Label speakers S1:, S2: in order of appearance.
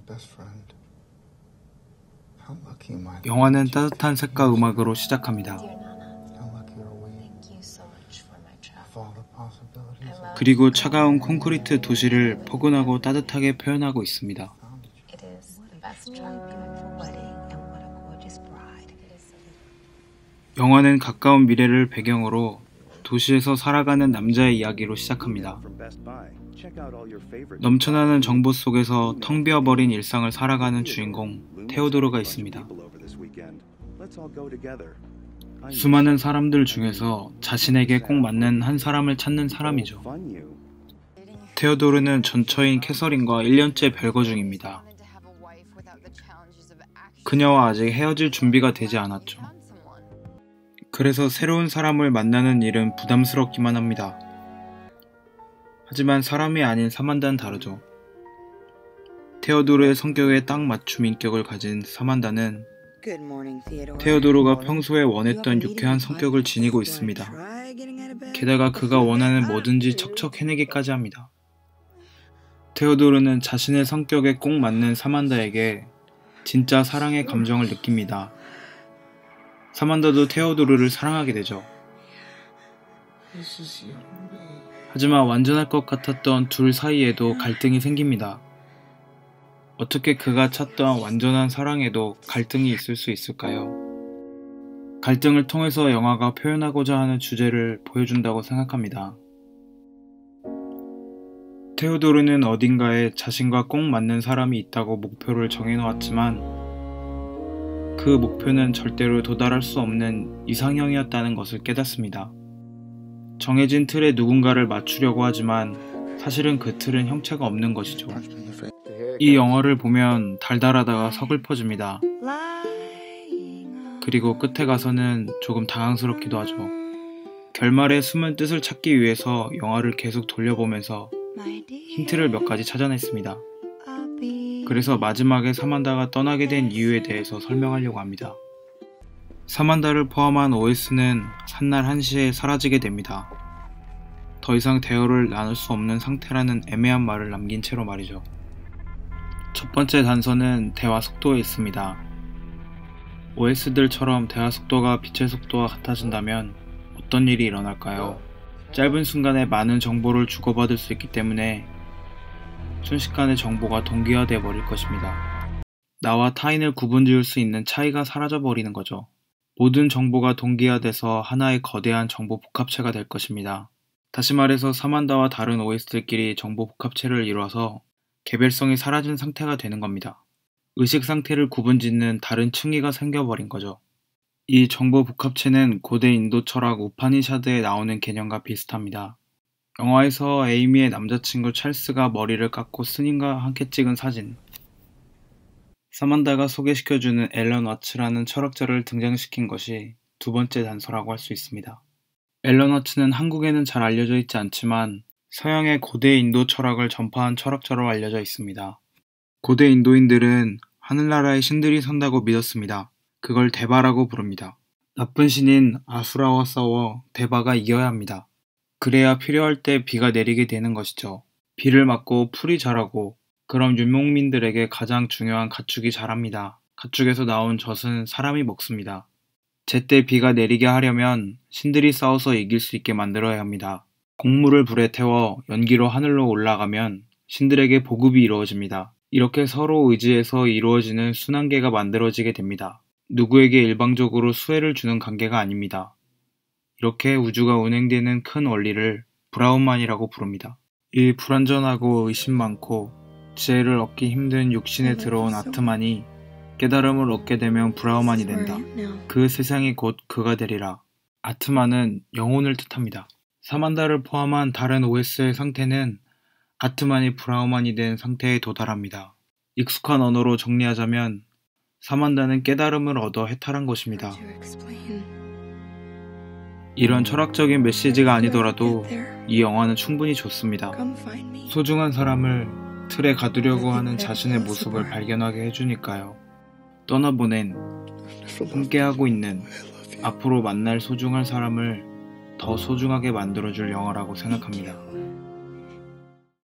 S1: 영화는 따뜻한 색과 음악으로 시작합니다. 그리고 차가운 콘크리트 도시를 포근하고 따뜻하게 표현하고 있습니다. 영화는 가까운 미래를 배경으로 도시에서 살아가는 남자의 이야기로 시작합니다. 넘쳐나는 정보 속에서 텅 비어버린 일상을 살아가는 주인공 테오도르가 있습니다. 수많은 사람들 중에서 자신에게 꼭 맞는 한 사람을 찾는 사람이죠. 테오도르는 전처인 캐서린과 1년째 별거 중입니다. 그녀와 아직 헤어질 준비가 되지 않았죠. 그래서 새로운 사람을 만나는 일은 부담스럽기만 합니다. 하지만 사람이 아닌 사만다는 다르죠. 테오도르의 성격에 딱 맞춤 인격을 가진 사만다는 테오도르가 평소에 원했던 유쾌한 성격을 지니고 있습니다. 게다가 그가 원하는 뭐든지 척척 해내기까지 합니다. 테오도르는 자신의 성격에 꼭 맞는 사만다에게 진짜 사랑의 감정을 느낍니다. 사만다도 테오도르를 사랑하게 되죠. 하지만 완전할 것 같았던 둘 사이에도 갈등이 생깁니다. 어떻게 그가 찾던 완전한 사랑에도 갈등이 있을 수 있을까요? 갈등을 통해서 영화가 표현하고자 하는 주제를 보여준다고 생각합니다. 테오도르는 어딘가에 자신과 꼭 맞는 사람이 있다고 목표를 정해놓았지만 그 목표는 절대로 도달할 수 없는 이상형이었다는 것을 깨닫습니다. 정해진 틀에 누군가를 맞추려고 하지만 사실은 그 틀은 형체가 없는 것이죠. 이 영화를 보면 달달하다가 서글퍼집니다. 그리고 끝에 가서는 조금 당황스럽기도 하죠. 결말의 숨은 뜻을 찾기 위해서 영화를 계속 돌려보면서 힌트를 몇 가지 찾아냈습니다. 그래서 마지막에 사만다가 떠나게 된 이유에 대해서 설명하려고 합니다. 사만다를 포함한 OS는 한날 한시에 사라지게 됩니다. 더 이상 대화를 나눌 수 없는 상태라는 애매한 말을 남긴 채로 말이죠. 첫 번째 단서는 대화 속도에 있습니다. OS들처럼 대화 속도가 빛의 속도와 같아진다면 어떤 일이 일어날까요? 짧은 순간에 많은 정보를 주고받을 수 있기 때문에 순식간에 정보가 동기화되어 버릴 것입니다. 나와 타인을 구분지을 수 있는 차이가 사라져 버리는 거죠. 모든 정보가 동기화돼서 하나의 거대한 정보 복합체가 될 것입니다. 다시 말해서 사만다와 다른 OS들끼리 정보 복합체를 이뤄서 개별성이 사라진 상태가 되는 겁니다. 의식 상태를 구분짓는 다른 층위가 생겨버린 거죠. 이 정보 복합체는 고대 인도 철학 우파니샤드에 나오는 개념과 비슷합니다. 영화에서 에이미의 남자친구 찰스가 머리를 깎고 스님과 함께 찍은 사진, 사만다가 소개시켜주는 앨런 와츠라는 철학자를 등장시킨 것이 두 번째 단서라고 할 수 있습니다. 앨런 와츠는 한국에는 잘 알려져 있지 않지만 서양의 고대 인도 철학을 전파한 철학자로 알려져 있습니다. 고대 인도인들은 하늘나라에 신들이 산다고 믿었습니다. 그걸 데바라고 부릅니다. 나쁜 신인 아수라와 싸워 데바가 이겨야 합니다. 그래야 필요할 때 비가 내리게 되는 것이죠. 비를 맞고 풀이 자라고 그럼 유목민들에게 가장 중요한 가축이 자랍니다. 가축에서 나온 젖은 사람이 먹습니다. 제때 비가 내리게 하려면 신들이 싸워서 이길 수 있게 만들어야 합니다. 곡물을 불에 태워 연기로 하늘로 올라가면 신들에게 보급이 이루어집니다. 이렇게 서로 의지해서 이루어지는 순환계가 만들어지게 됩니다. 누구에게 일방적으로 수혜를 주는 관계가 아닙니다. 이렇게 우주가 운행되는 큰 원리를 브라운만이라고 부릅니다. 이 불완전하고 의심 많고 지혜를 얻기 힘든 육신에 들어온 아트만이 깨달음을 얻게 되면 브라운만이 된다. 그 세상이 곧 그가 되리라. 아트만은 영혼을 뜻합니다. 사만다를 포함한 다른 OS의 상태는 아트만이 브라운만이 된 상태에 도달합니다. 익숙한 언어로 정리하자면 사만다는 깨달음을 얻어 해탈한 것입니다. 이런 철학적인 메시지가 아니더라도 이 영화는 충분히 좋습니다. 소중한 사람을 틀에 가두려고 하는 자신의 모습을 발견하게 해주니까요. 떠나보낸, 함께하고 있는, 앞으로 만날 소중한 사람을 더 소중하게 만들어줄 영화라고 생각합니다.